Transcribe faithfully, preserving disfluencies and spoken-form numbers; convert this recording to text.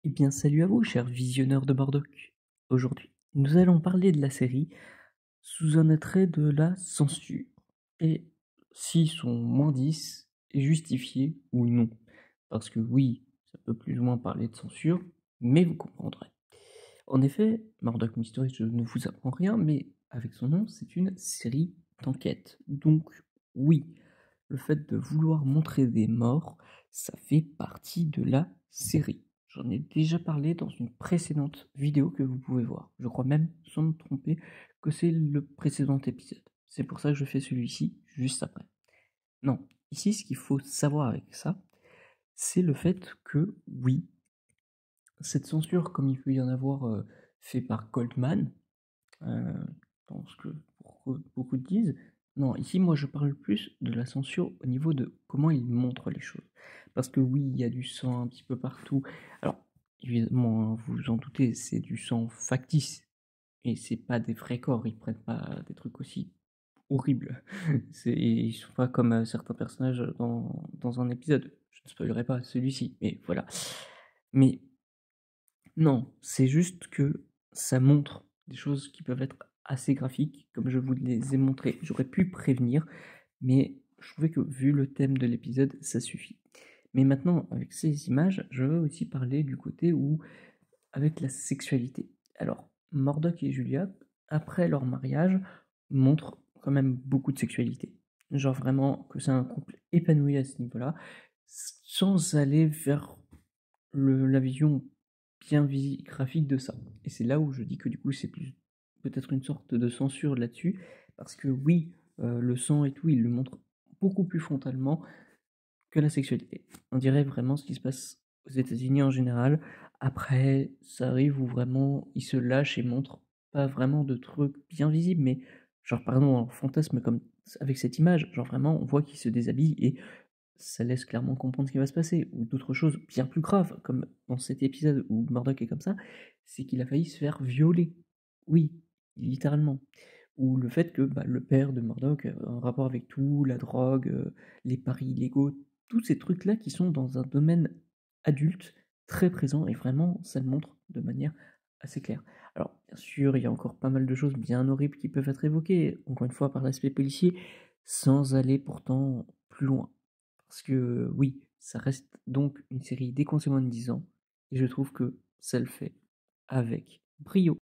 Eh bien, salut à vous, chers visionneurs de Bordoc. Aujourd'hui, nous allons parler de la série sous un attrait de la censure. Et si son moins dix est justifié ou non. Parce que oui, ça peut plus ou moins parler de censure, mais vous comprendrez. En effet, Murdoch Mystery, je ne vous apprends rien, mais avec son nom, c'est une série d'enquête. Donc, oui, le fait de vouloir montrer des morts, ça fait partie de la série. J'en ai déjà parlé dans une précédente vidéo que vous pouvez voir. Je crois même, sans me tromper, que c'est le précédent épisode. C'est pour ça que je fais celui-ci juste après. Non, ici, ce qu'il faut savoir avec ça, c'est le fait que, oui, cette censure, comme il peut y en avoir euh, fait par Goldman, euh, dans ce que beaucoup, beaucoup disent, non, ici, moi, je parle plus de la censure au niveau de comment il montre les choses. Parce que oui, il y a du sang un petit peu partout. Alors, évidemment, hein, vous vous en doutez, c'est du sang factice. Et c'est pas des vrais corps, ils prennent pas des trucs aussi horribles. C'est, ils sont pas comme euh, certains personnages dans, dans un épisode. Je ne spoilerai pas celui-ci, mais voilà. Mais non, c'est juste que ça montre des choses qui peuvent être assez graphiques, comme je vous les ai montrées. J'aurais pu prévenir, mais je trouvais que vu le thème de l'épisode, ça suffit. Mais maintenant, avec ces images, je veux aussi parler du côté où, avec la sexualité. Alors, Murdoch et Julia, après leur mariage, montrent quand même beaucoup de sexualité. Genre vraiment que c'est un couple épanoui à ce niveau-là, sans aller vers le, la vision bien visi- graphique de ça. Et c'est là où je dis que du coup c'est plus peut-être une sorte de censure là-dessus, parce que oui, euh, le sang et tout, il le montre beaucoup plus frontalement que la sexualité. On dirait vraiment ce qui se passe aux États-Unis en général. Après, ça arrive où vraiment ils se lâchent et montrent pas vraiment de trucs bien visibles, mais genre pardon, un fantasme comme avec cette image, genre vraiment on voit qu'ils se déshabillent et ça laisse clairement comprendre ce qui va se passer. Ou d'autres choses bien plus graves, comme dans cet épisode où Murdoch est comme ça, c'est qu'il a failli se faire violer. Oui, littéralement. Ou le fait que bah, le père de Murdoch a un rapport avec tout, la drogue, euh, les paris illégaux, tous ces trucs-là qui sont dans un domaine adulte très présent et vraiment ça le montre de manière assez claire. Alors bien sûr, il y a encore pas mal de choses bien horribles qui peuvent être évoquées, encore une fois par l'aspect policier, sans aller pourtant plus loin. Parce que oui, ça reste donc une série déconseillée moins de dix ans, et je trouve que ça le fait avec brio.